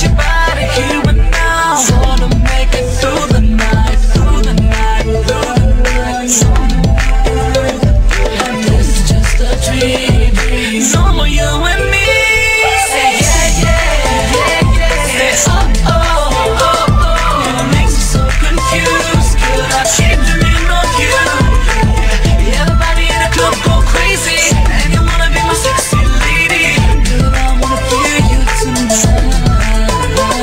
want your body here and now. Wanna make it through the night, through the night, through the night. This is just a dream. No more you and me. Say yeah, yeah, yeah, yeah. Say oh, oh, oh, oh. It makes me so confused. Girl, I keep dreaming of you. Everybody in the club go crazy, and you wanna be my sexy lady. Girl, I wanna feel you tonight.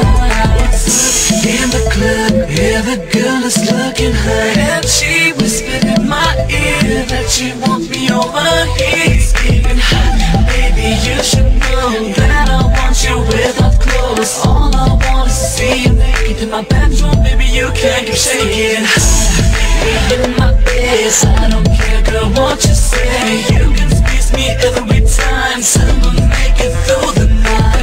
In the club, yeah, the girl is looking hot, and she whispered in my ear that she wants me over here. It's getting hot, baby, you should know that I want you without clothes. All I want is to see you naked in my bedroom, baby, you can't keep shaking. In my ears, I don't care, girl, what you say. You can squeeze me every time, so we'll make it through the night.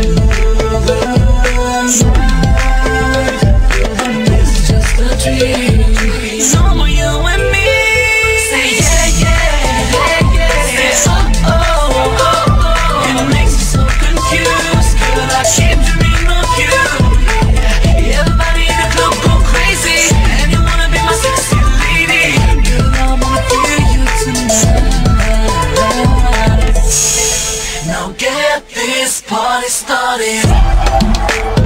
This is just a dream. No more you and me. Say yeah, yeah, yeah, yeah. Say oh, oh, oh, oh. It makes me so confused. Girl, I keep dreaming of you. Everybody in the club go crazy, and you wanna be my sexy lady. Girl, I wanna feel you tonight. Now get this party started.